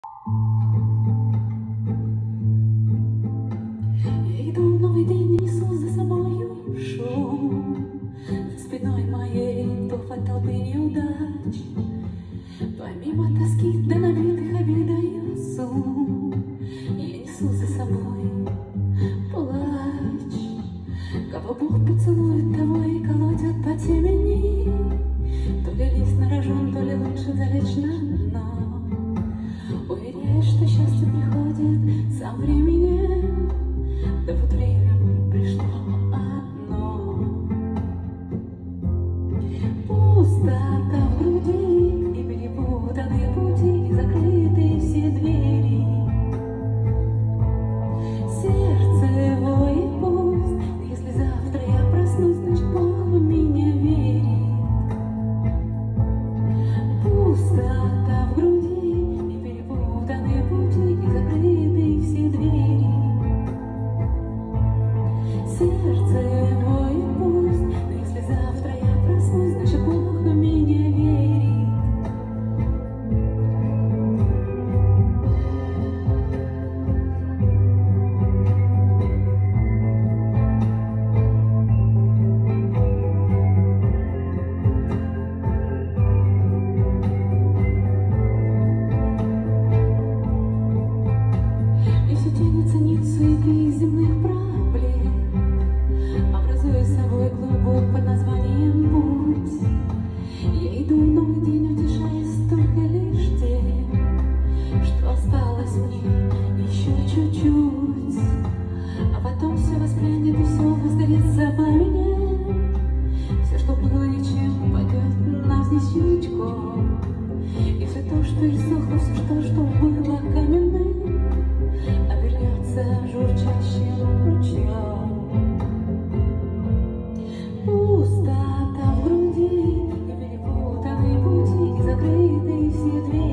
Я иду в новый день, несу за собою шум. За спиной моей топот толпы неудач. Помимо тоски да набитых обидою сум, я несу за собой плач. Кого Бог поцелует, того и колотят по темени. То ли лезть на рожон, то ли лучше залечь на дно. Уверяешь, что счастье приходит со временем, да вот время пришло одно. Пустота в груди и перепутанные пути, и закрытые все двери. Сердце воет пусть, если завтра я проснусь, значит Бог в меня верит. Пустота в груди и перепутанные пути, и закрытые все двери. Сердце воет пусть, но если завтра я проснусь, значит Бог в меня верит. И все тянется нить суеты земных проблем, образуя собой клубок под названием путь. Я иду в новый день, утешаясь только лишь тем, что осталось мне еще чуть-чуть. А потом все воспрянет и все возгорится пламенем. Все, что было ничем, пойдет навзничь ничком. И все то, что иссохло, все что было каменным, обернется журчащим ручьем. Пустота в груди и перепутанные пути, и закрытые все двери.